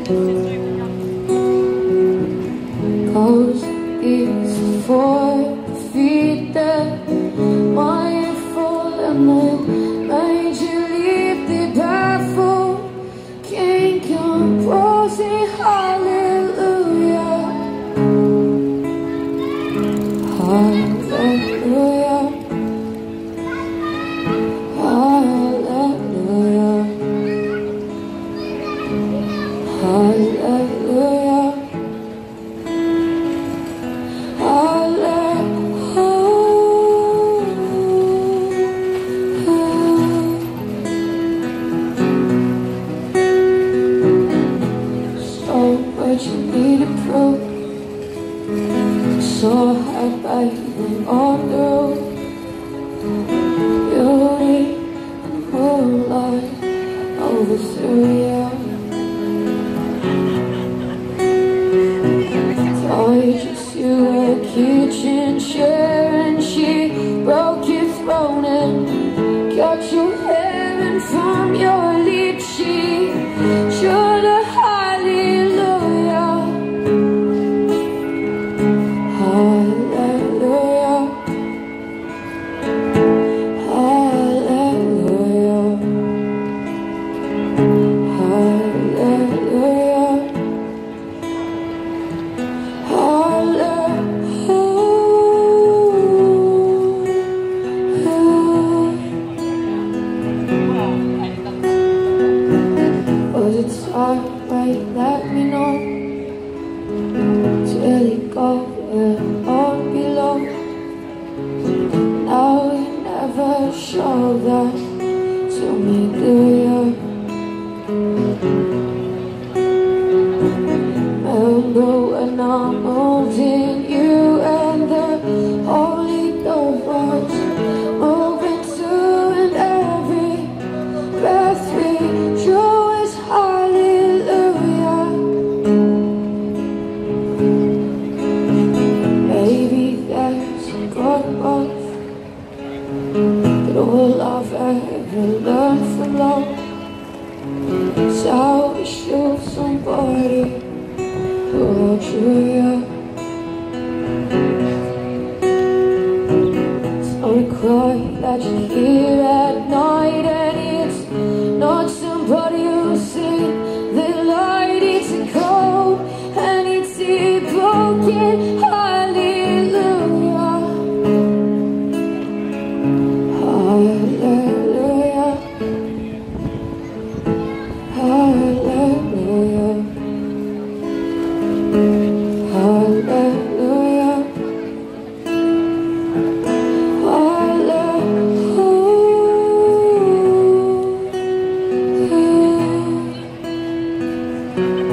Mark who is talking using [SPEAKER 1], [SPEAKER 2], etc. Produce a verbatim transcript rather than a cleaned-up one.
[SPEAKER 1] Cause it's for the feet that mindful and then made you leave the baffled. King composing hallelujah, hallelujah, hallelujah, hallelujah. But you need to prove so hard by even on the road. Beauty and moonlight overthrew you. Thought just you a kitchen chair and she broke your throne and got your heaven from your lips. She should have alright, let me know. Till you go where all belong. Now you never show that to me, do you? Remember when I moved in, you and the Holy Ghost moving to, and every breath we drew is hallelujah. Maybe there's a God above, but all I've ever learned from love is how to shoot somebody who outdrew you. Don't cry that you hear at night, and it's not somebody who's seen the light. It's a cold and it's a broken hallelujah, hallelujah, hallelujah, hallelujah. Hallelujah.